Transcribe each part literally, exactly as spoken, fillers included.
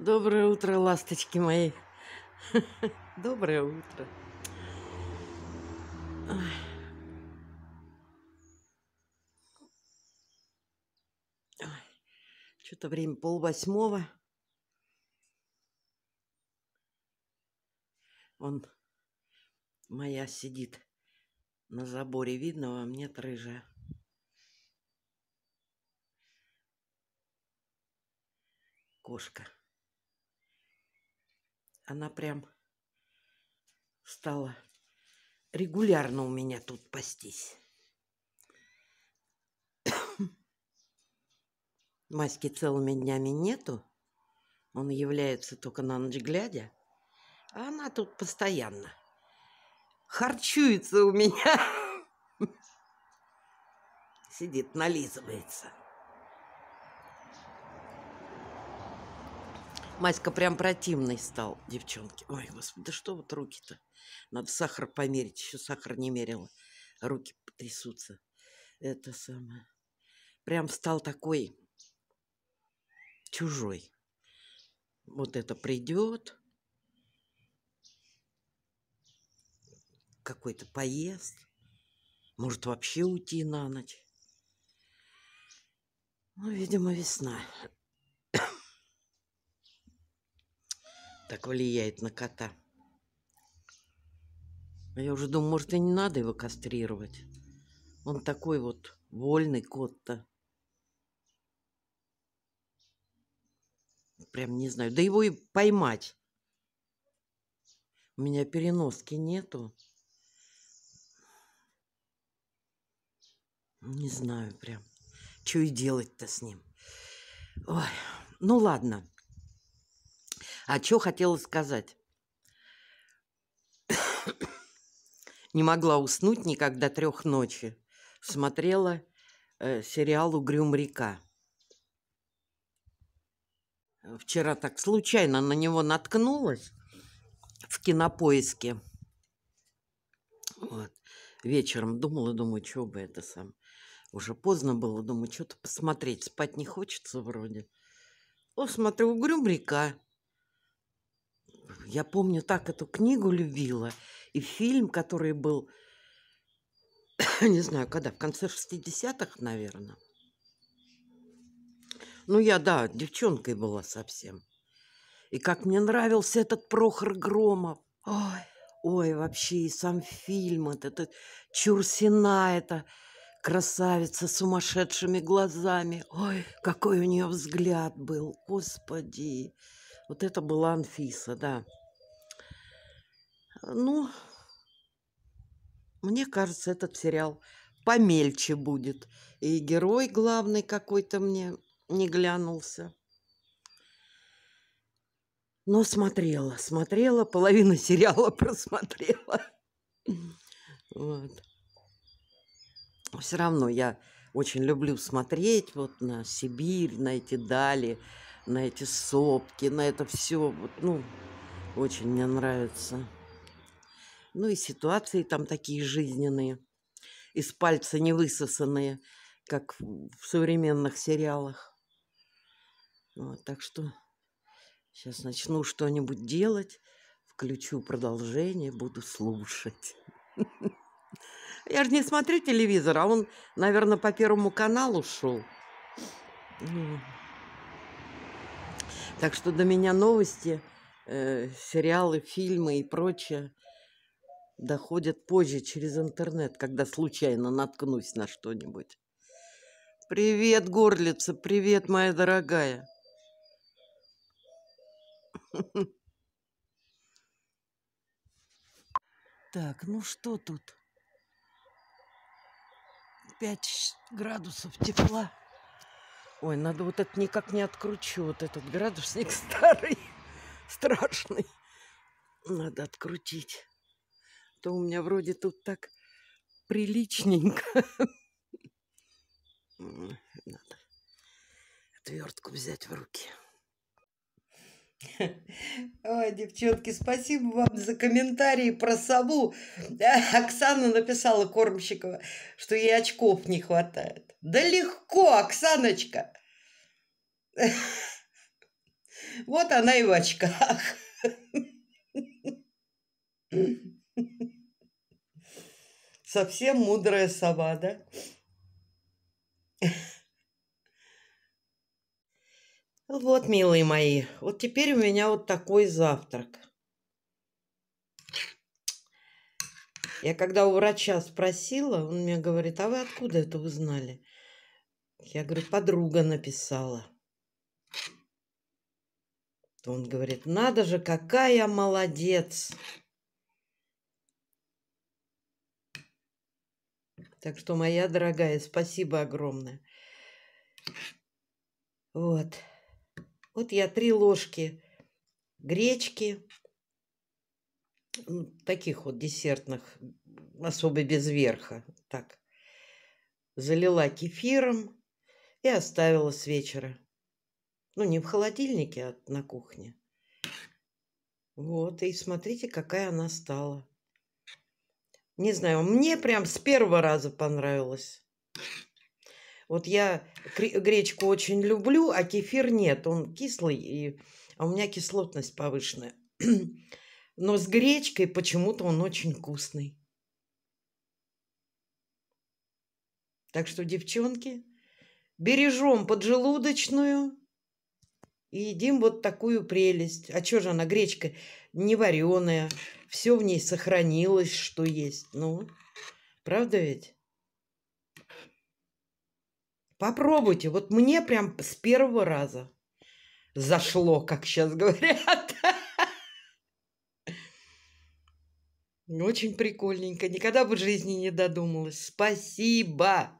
Доброе утро, ласточки мои. Доброе утро. Что-то время полвосьмого. Вон моя сидит на заборе. Видно вам? Нет, рыжая. Кошка. Она прям стала регулярно у меня тут пастись. Маськи целыми днями нету. Он является только на ночь глядя. А она тут постоянно харчуется у меня. Сидит, нализывается. Маська прям противный стал, девчонки. Ой, господи, да что вот руки-то? Надо сахар померить. Еще сахар не мерила. Руки трясутся. Это самое. Прям стал такой чужой. Вот это придет. Какой-то поезд. Может вообще уйти на ночь. Ну, видимо, весна. Так влияет на кота. Я уже думаю, может, и не надо его кастрировать. Он такой вот вольный кот-то. Прям не знаю. Да его и поймать. У меня переноски нету. Не знаю прям. Что и делать-то с ним. Ой, ну ладно. А что хотела сказать? Не могла уснуть никогда трех ночи. Смотрела э, сериал «Угрюм река». Вчера так случайно на него наткнулась в Кинопоиске. Вот. Вечером думала, думаю, что бы это сам. Уже поздно было, думаю, что-то посмотреть. Спать не хочется вроде. О, смотрю, «Угрюм река». Я помню, так эту книгу любила. И фильм, который был, не знаю, когда, в конце шестидесятых, наверное. Ну, я, да, девчонкой была совсем. И как мне нравился этот Прохор Громов. Ой, ой, вообще и сам фильм, этот, этот Чурсина, эта красавица с сумасшедшими глазами. Ой, какой у нее взгляд был, господи. Вот это была Анфиса, да. Ну, мне кажется, этот сериал помельче будет. И герой главный какой-то мне не глянулся. Но смотрела, смотрела, половину сериала просмотрела. Вот. Все равно я очень люблю смотреть вот на Сибирь, на эти дали, на эти сопки, на это все. Вот, ну, очень мне нравится. Ну и ситуации там такие жизненные, из пальца не высосанные, как в современных сериалах. Вот, так что сейчас начну что-нибудь делать, включу продолжение, буду слушать. Я же не смотрю телевизор, а он, наверное, по Первому каналу шел. Так что до меня новости, э, сериалы, фильмы и прочее доходят позже через интернет, когда случайно наткнусь на что-нибудь. Привет, горлица, привет, моя дорогая. Так, ну что тут? пять градусов тепла. Ой, надо вот это никак не откручу. Вот этот градусник старый, страшный. Надо открутить. То у меня вроде тут так приличненько. Надо отвертку взять в руки. Ой, девчонки, спасибо вам за комментарии про сову. Оксана написала, Кормщикова, что ей очков не хватает. Да легко, Оксаночка. Вот она и в очках. Совсем мудрая сова, да? Вот, милые мои, вот теперь у меня вот такой завтрак. Я когда у врача спросила, он мне говорит: а вы откуда это узнали? Я говорю: подруга написала. Он говорит: надо же, какая молодец. Так что, моя дорогая, спасибо огромное. Вот. Вот я три ложки гречки, таких вот десертных, особо без верха, так, залила кефиром и оставила с вечера. Ну, не в холодильнике, а на кухне. Вот, и смотрите, какая она стала. Не знаю, мне прям с первого раза понравилось. Вот я гречку очень люблю, а кефир нет. Он кислый, и... а у меня кислотность повышенная. Но с гречкой почему-то он очень вкусный. Так что, девчонки, бережем поджелудочную и едим вот такую прелесть. А что же она, гречка не вареная, все в ней сохранилось, что есть. Ну, правда ведь? Попробуйте. Вот мне прям с первого раза зашло, как сейчас говорят. Очень прикольненько. Никогда бы в жизни не додумалась. Спасибо.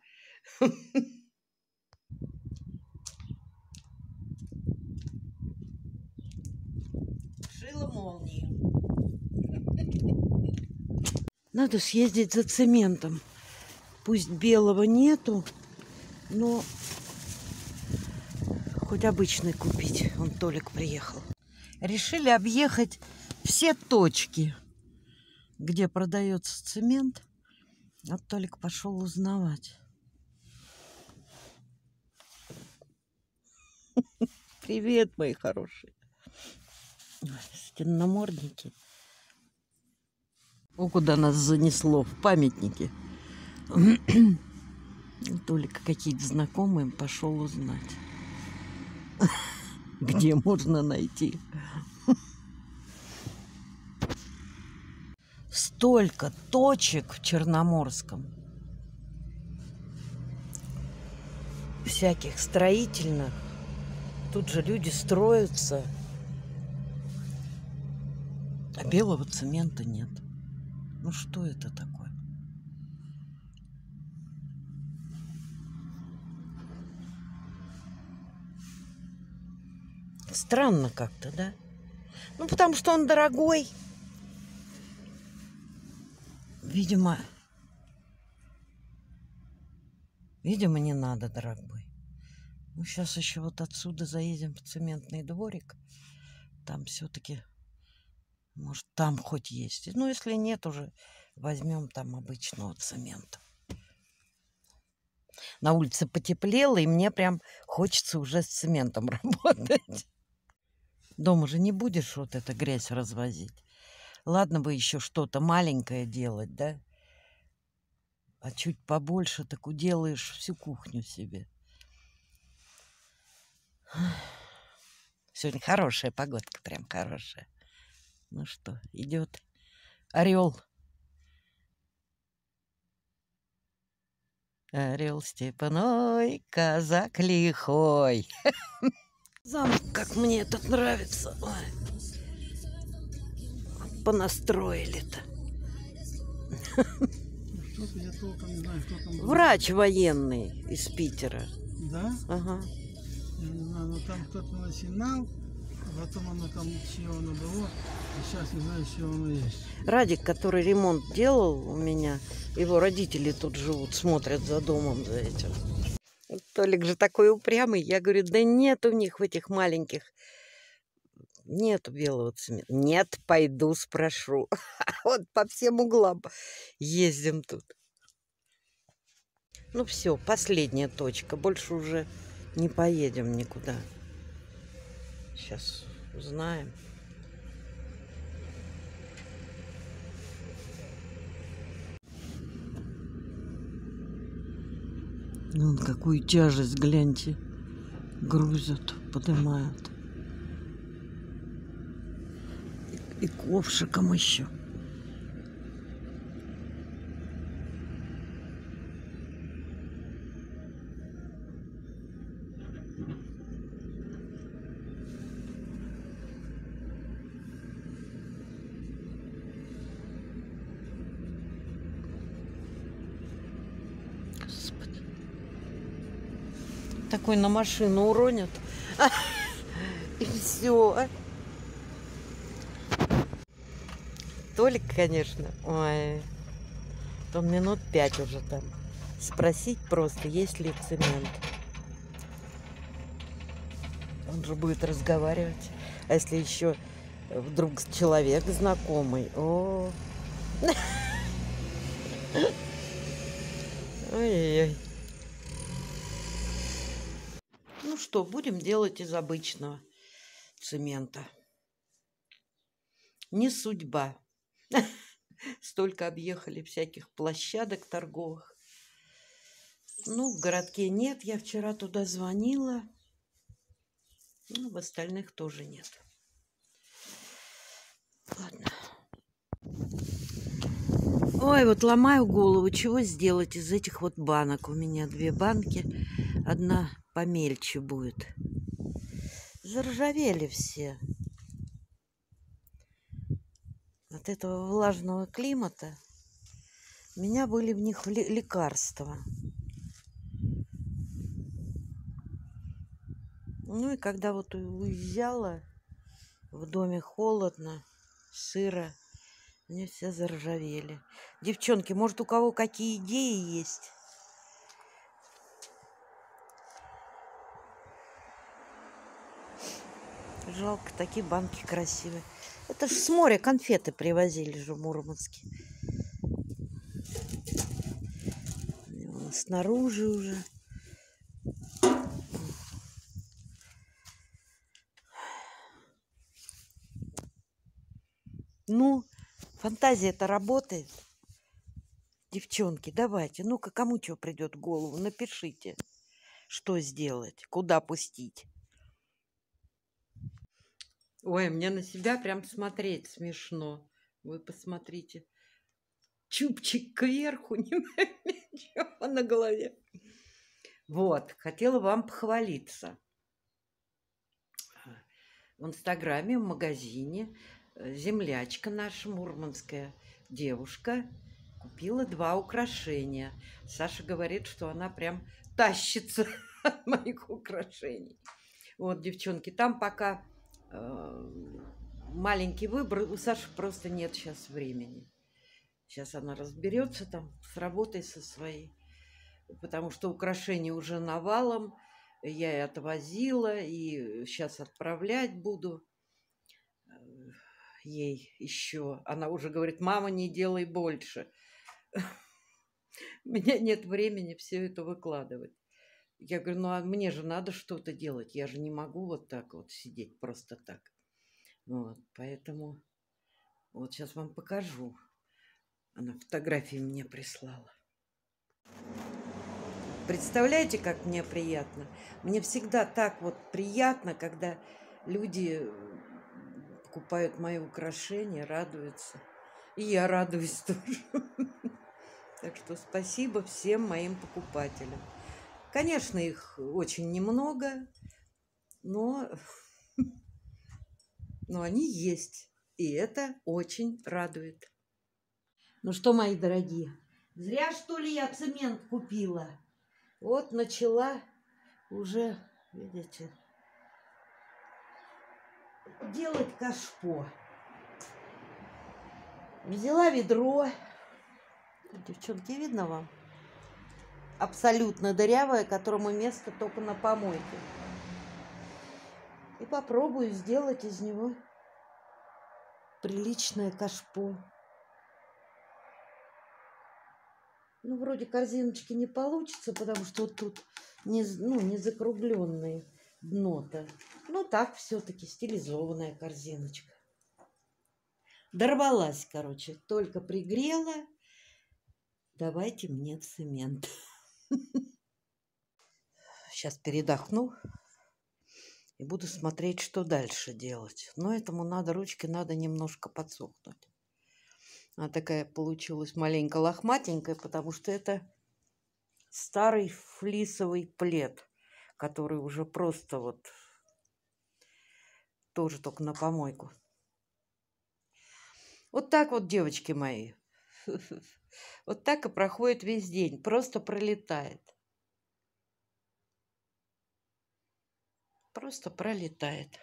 Шила молнию. Надо съездить за цементом. Пусть белого нету, но хоть обычный купить. Он Толик приехал. Решили объехать все точки, где продается цемент. А Толик пошел узнавать. Привет, мои хорошие. Стенномордники. О, куда нас занесло, в памятники. Толик какие-то знакомые пошел узнать, где можно найти. Столько точек в Черноморском. Всяких строительных. Тут же люди строятся. А белого цемента нет. Ну что это такое? Странно как-то, да? Ну, потому что он дорогой. Видимо, видимо, не надо, дорогой. Ну, сейчас еще вот отсюда заедем в цементный дворик. Там все-таки, может, там хоть есть. Ну, если нет, уже возьмем там обычного цемента. На улице потеплело, и мне прям хочется уже с цементом работать. Дома же не будешь вот эту грязь развозить. Ладно бы еще что-то маленькое делать, да? А чуть побольше, так уделаешь всю кухню себе. Сегодня хорошая погодка, прям хорошая. Ну что, идет орел. Орел степной, казак лихой. Замок, как мне этот нравится. Ой. Понастроили-то. Врач военный из Питера. Да? Ага. Я не знаю, но там кто-то начинал, а потом оно там чего оно было, и сейчас не знаю, чего оно есть. Радик, который ремонт делал у меня, его родители тут живут, смотрят за домом, за этим. Толик же такой упрямый. Я говорю, да нет у них в этих маленьких, нету белого цемента. Нет, пойду спрошу. Вот по всем углам ездим тут. Ну все, последняя точка. Больше уже не поедем никуда. Сейчас узнаем. Вон какую тяжесть, гляньте. Грузят, поднимают. И, и ковшиком еще. Господи. Такой на машину уронят. И все. Толик, конечно, ой, он минут пять уже там. Спросить просто, есть ли цемент. Он же будет разговаривать. А если еще вдруг человек знакомый? О, ой-ой-ой. Ну что, будем делать из обычного цемента. Не судьба. Столько объехали всяких площадок торговых. Ну, в городке нет. Я вчера туда звонила. Ну, в остальных тоже нет. Ладно. Ой, вот ломаю голову, чего сделать из этих вот банок. У меня две банки. Одна помельче будет. Заржавели все. От этого влажного климата у меня были в них лекарства. Ну и когда вот уезжала, в доме холодно, сыро, они все заржавели. Девчонки, может, у кого какие идеи есть? Жалко, такие банки красивые. Это ж с моря конфеты привозили же в Мурманске. Снаружи уже. Ну, фантазия-то работает. Девчонки, давайте. Ну-ка, кому что придет в голову, напишите, что сделать, куда пустить. Ой, мне на себя прям смотреть смешно. Вы посмотрите. Чубчик кверху, ничего на голове. Вот, хотела вам похвалиться. В Инстаграме, в магазине землячка наша мурманская девушка купила два украшения. Саша говорит, что она прям тащится от моих украшений. Вот, девчонки, там пока э, маленький выбор. У Саши просто нет сейчас времени. Сейчас она разберется там с работой со своей. Потому что украшения уже навалом. Я и отвозила, и сейчас отправлять буду ей еще. Она уже говорит: мама, не делай больше. У меня нет времени все это выкладывать. Я говорю: ну а мне же надо что-то делать. Я же не могу вот так вот сидеть просто так. Вот, поэтому вот сейчас вам покажу. Она фотографии мне прислала. Представляете, как мне приятно? Мне всегда так вот приятно, когда люди покупают мои украшения, радуются. И я радуюсь тоже. Так что спасибо всем моим покупателям. Конечно, их очень немного, но, но они есть. И это очень радует. Ну что, мои дорогие, зря, что ли, я цемент купила? Вот начала уже, видите, делать кашпо. Взяла ведро. Девчонки, видно вам? Абсолютно дырявое, которому место только на помойке. И попробую сделать из него приличное кашпо. Ну, вроде корзиночки не получится, потому что вот тут не, ну, не закругленные. дно-то. Ну так, все-таки стилизованная корзиночка. Дорвалась, короче, только пригрела. Давайте мне цемент. Сейчас передохну и буду смотреть, что дальше делать. Но этому надо, ручки надо немножко подсохнуть. Она такая получилась маленько лохматенькая, потому что это старый флисовый плед, который уже просто вот тоже только на помойку. Вот так вот, девочки мои. Вот так и проходит весь день. Просто пролетает. Просто пролетает.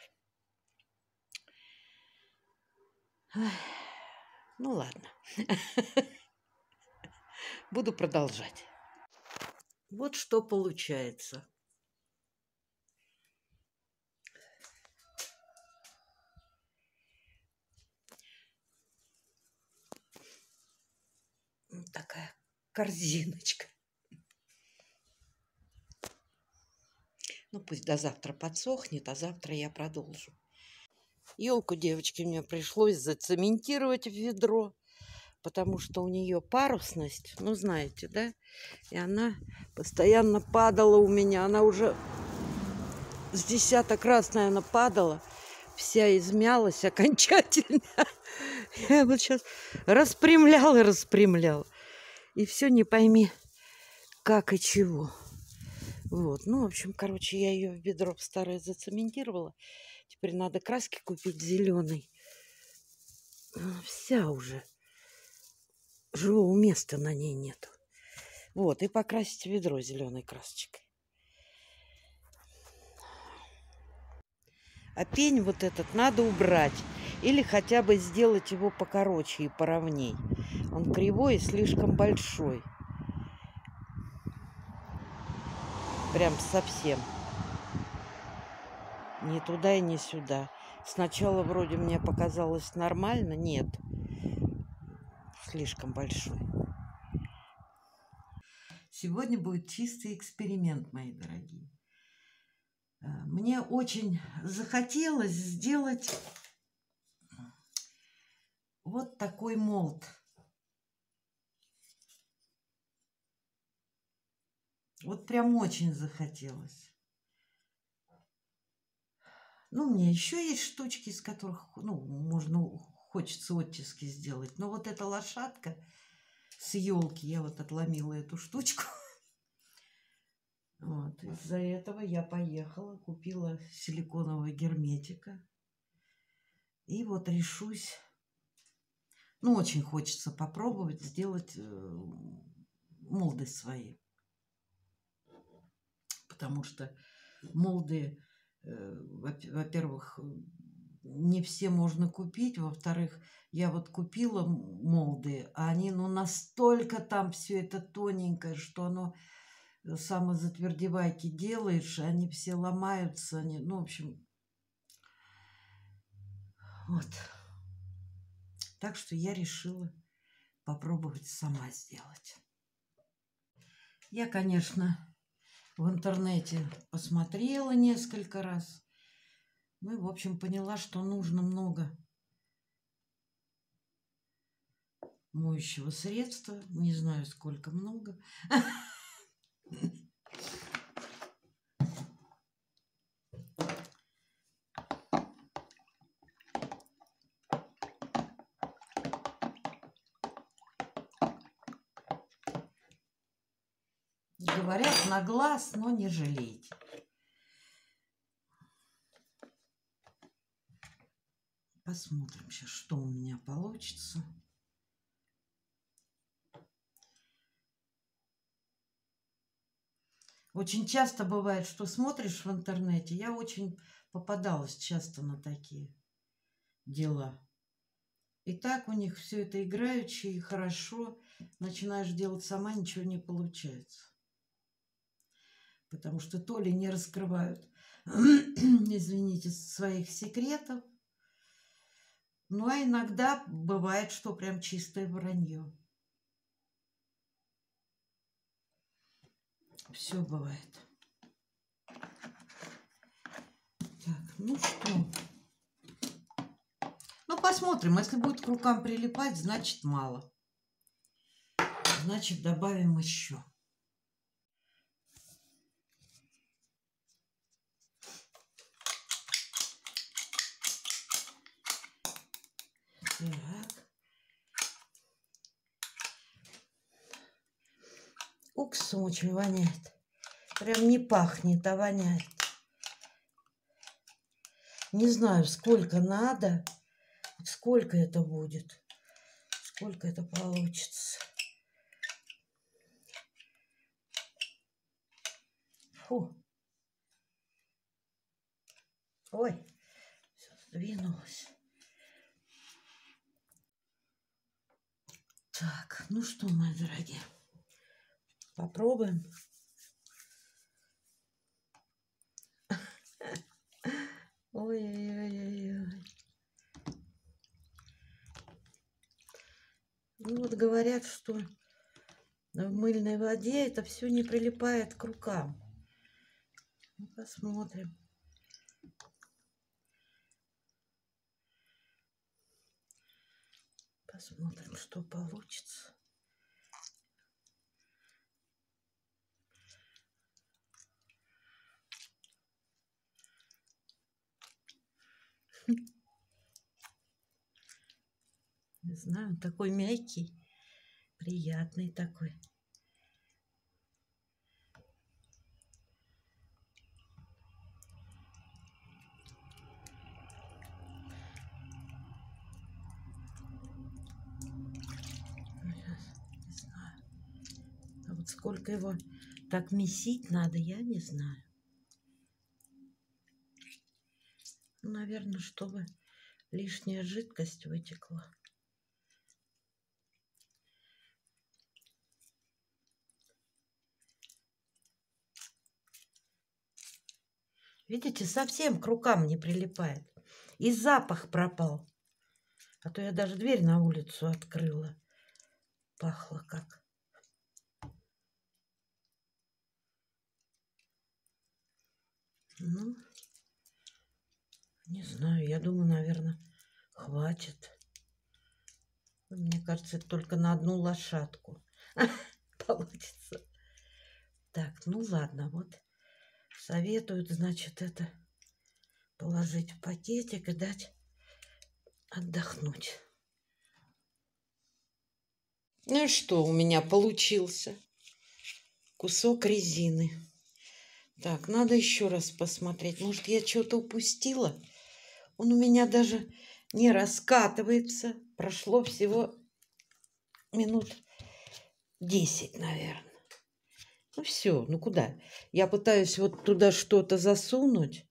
Ну ладно. Буду продолжать. Вот что получается. Вот такая корзиночка. Ну, пусть до завтра подсохнет, а завтра я продолжу. Елку, девочки, мне пришлось зацементировать в ведро, потому что у нее парусность, ну, знаете, да? И она постоянно падала у меня. Она уже с десяток раз, наверное, падала. Вся измялась окончательно. Я вот сейчас распрямляла, распрямляла. И все не пойми, как и чего. Вот, ну, в общем, короче, я ее в ведро старое зацементировала. Теперь надо краски купить зеленой. Вся уже. Живого места на ней нету. Вот, и покрасить ведро зеленой красочкой. А пень вот этот надо убрать. Или хотя бы сделать его покороче и поровней. Он кривой и слишком большой. Прям совсем. Ни туда и ни сюда. Сначала вроде мне показалось нормально. Нет. Слишком большой. Сегодня будет чистый эксперимент, мои дорогие. Мне очень захотелось сделать вот такой молд. Вот прям очень захотелось. Ну, у меня еще есть штучки, из которых, ну, можно, хочется оттиски сделать. Но вот эта лошадка с елки, я вот отломила эту штучку. Вот, из-за этого я поехала, купила силиконового герметика. И вот решусь, ну, очень хочется попробовать сделать молды свои. Потому что молды, во-первых, не все можно купить. Во-вторых, я вот купила молды, а они, ну, настолько там все это тоненькое, что оно самозатвердевайки делаешь, они все ломаются. Они, ну, в общем, вот. Так что я решила попробовать сама сделать. Я, конечно, в интернете посмотрела несколько раз. Ну и, в общем, поняла, что нужно много моющего средства. Не знаю, сколько много. Говорят, на глаз, но не жалейте. Посмотрим сейчас, что у меня получится. Очень часто бывает, что смотришь в интернете. Я очень попадалась часто на такие дела. И так у них все это играючи и хорошо. Начинаешь делать сама, ничего не получается. Потому что то ли не раскрывают, извините, своих секретов. Ну, а иногда бывает, что прям чистое вранье. Все бывает. ну что? Ну, посмотрим. Если будет к рукам прилипать, значит мало. Значит, добавим еще. Так. Уксусом очень воняет. Прям не пахнет, а воняет. Не знаю, сколько надо, сколько это будет, сколько это получится. Фу. Ой, все сдвинулось. Так, ну что, мои дорогие, попробуем. Ой-ой-ой-ой. Ну вот говорят, что в мыльной воде это все не прилипает к рукам. Ну, посмотрим. Посмотрим, что получится. Не знаю, он такой мягкий, приятный такой. Не знаю. А вот сколько его так месить надо, я не знаю. Ну, наверное, чтобы лишняя жидкость вытекла. Видите, совсем к рукам не прилипает. И запах пропал. А то я даже дверь на улицу открыла. Пахло как. Ну, не знаю, я думаю, наверное, хватит. Мне кажется, это только на одну лошадку получится. Так, ну ладно, вот советуют, значит, это положить в пакетик и дать отдохнуть. Ну и что у меня получился? Кусок резины. Так, надо еще раз посмотреть. Может, я что-то упустила? Он у меня даже не раскатывается. Прошло всего минут десять, наверное. Ну все, ну куда? Я пытаюсь вот туда что-то засунуть,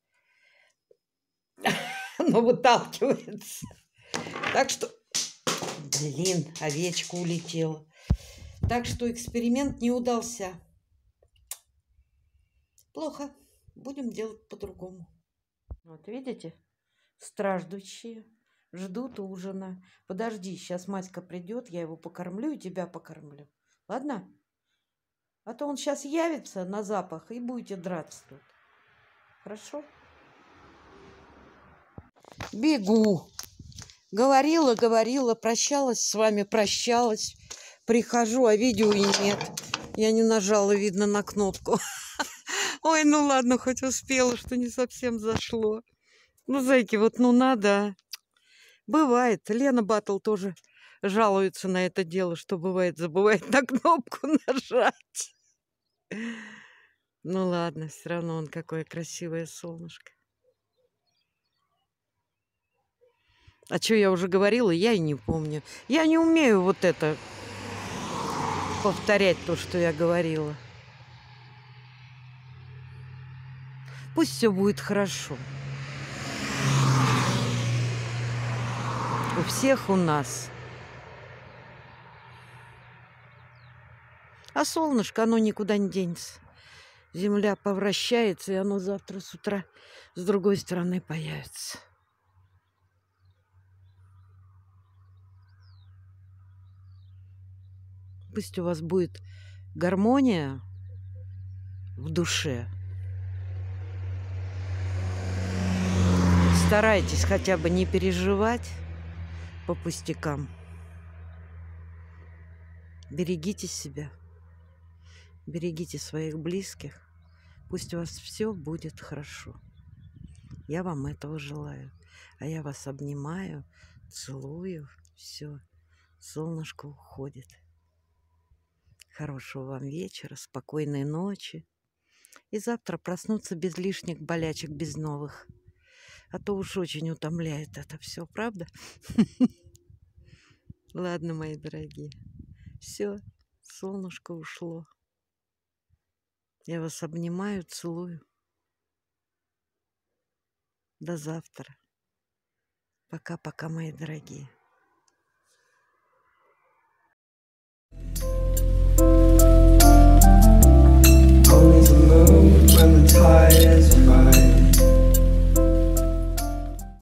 но выталкивается. Так что, блин, овечка улетела. Так что эксперимент не удался. Плохо. Будем делать по-другому. Вот видите? Страждущие. Ждут ужина. Подожди, сейчас Маська придет, я его покормлю и тебя покормлю. Ладно? А то он сейчас явится на запах и будете драться тут. Хорошо? Бегу. Говорила, говорила, прощалась с вами, прощалась. Прихожу, а видео и нет. Я не нажала, видно, на кнопку. Ой, ну ладно, хоть успела, что не совсем зашло. Ну, зайки, вот ну надо. Бывает. Лена Баттл тоже жалуется на это дело, что бывает, забывает на кнопку нажать. Ну ладно, все равно он какое красивое солнышко. А что я уже говорила, я и не помню. Я не умею вот это повторять то, что я говорила. Пусть все будет хорошо. У всех у нас. А солнышко, оно никуда не денется. Земля повращается, и оно завтра с утра с другой стороны появится. Пусть у вас будет гармония в душе. Старайтесь хотя бы не переживать по пустякам. Берегите себя. Берегите своих близких. Пусть у вас все будет хорошо. Я вам этого желаю. А я вас обнимаю, целую. Все. Солнышко уходит. Хорошего вам вечера, спокойной ночи. И завтра проснуться без лишних болячек, без новых. А то уж очень утомляет это все, правда? Ладно, мои дорогие. Все, солнышко ушло. Я вас обнимаю, целую. До завтра. Пока-пока, мои дорогие.